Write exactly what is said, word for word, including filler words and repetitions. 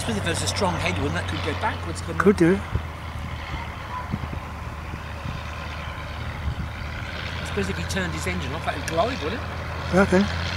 suppose if there's a strong headwind, that could go backwards, couldn't Could it? do. I suppose if he turned his engine off, that would glide, would it? Okay.